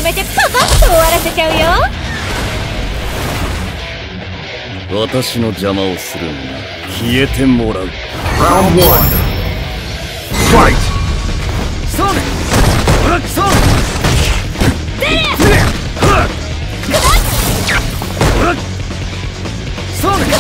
めてパパッと終わらせちゃうよ。 私の邪魔をするのなら消えてもらう。 Round 1 Fight! そうね。そう出れそうね。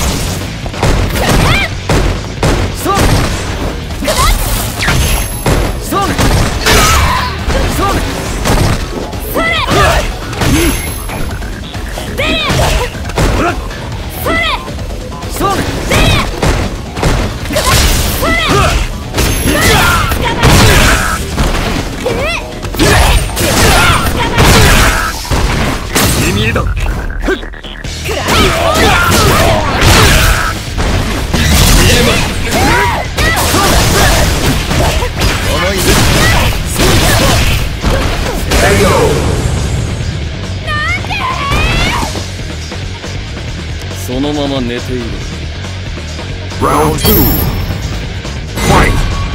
そのまま寝ている。 Round 2 Fight!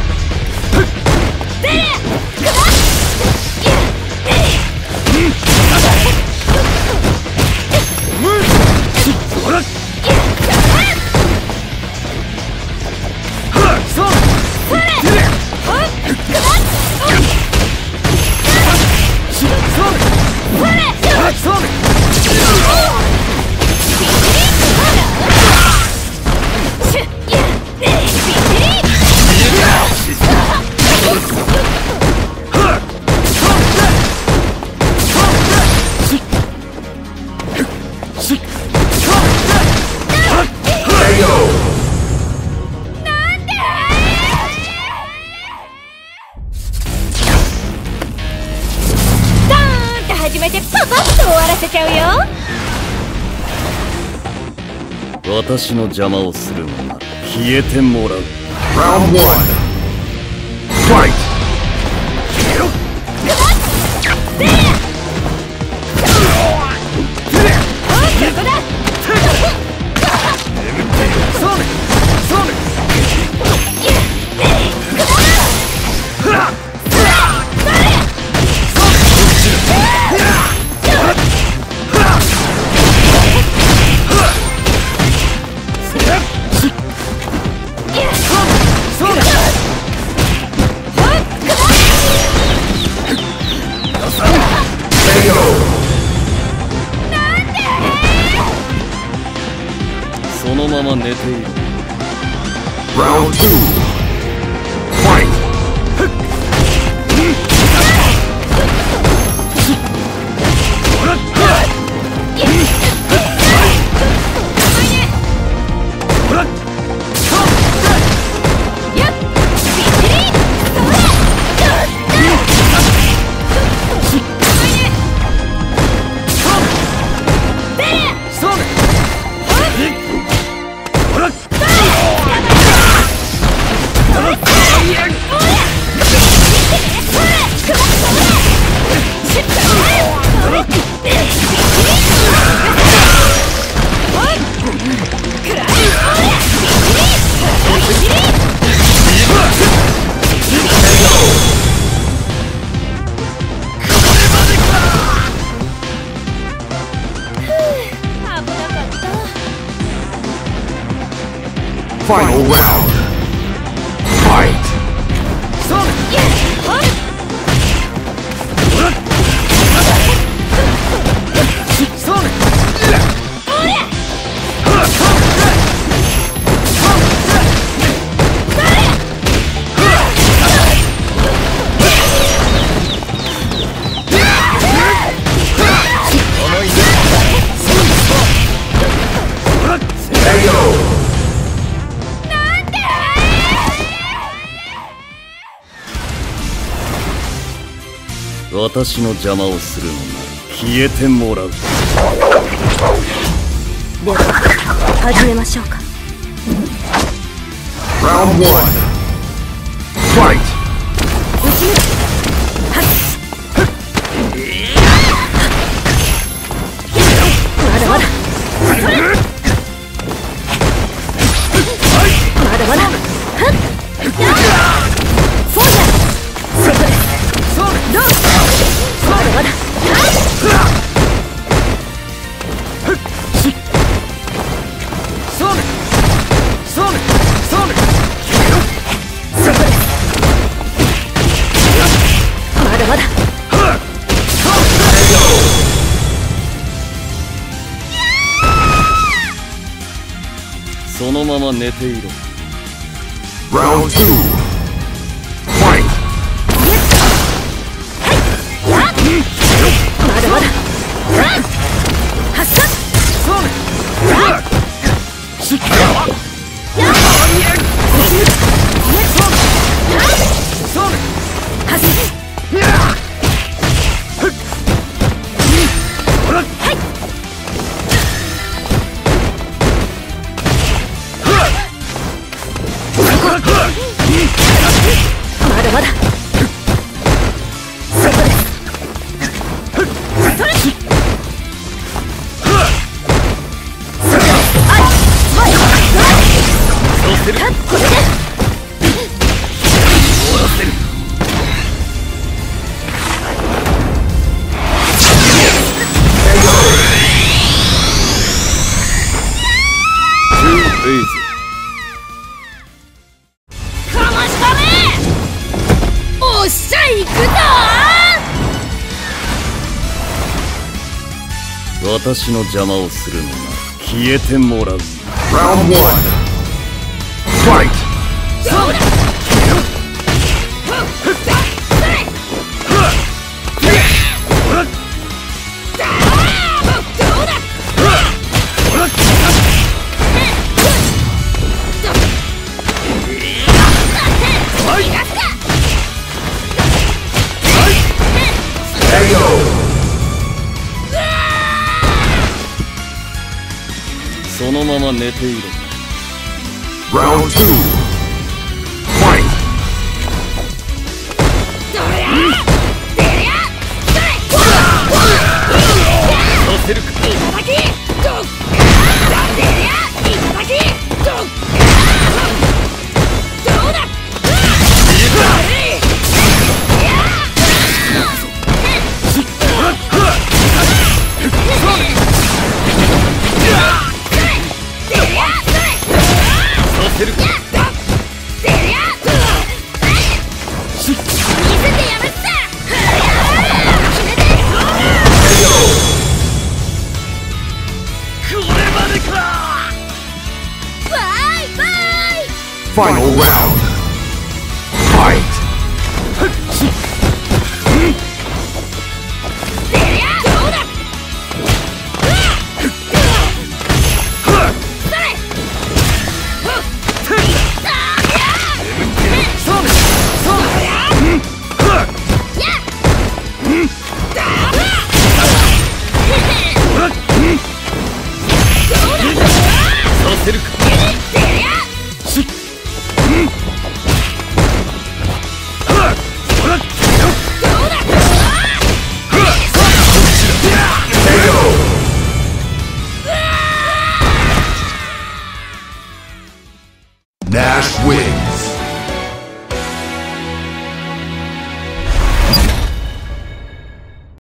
始めてパパッと終わらせちゃうよ。 私の邪魔をするのなら消えてもらう。 Round 1 Fight! そのまま寝ている。 Round 2 Fight! Final round. Fight! KO! 私の邪魔をするのなら消えてもらう。 では始めましょうか。 Round 1 Fight! まだまだまだまだそうだそこですどうまだまだそのまま寝ていろ。 Round 2. Fight! まだまだ発射そうね。しっかり。そうね。 発射まだまだそこですそれこれで終わらせる。 おっしゃ行くぞ私の邪魔をするのなら消えてもらう。 Round 1. Fight! そうだそのまま寝ていろ。 Round 2. Fight! させるか。させるか。 Final round. Fight! させるか。 Nash wins.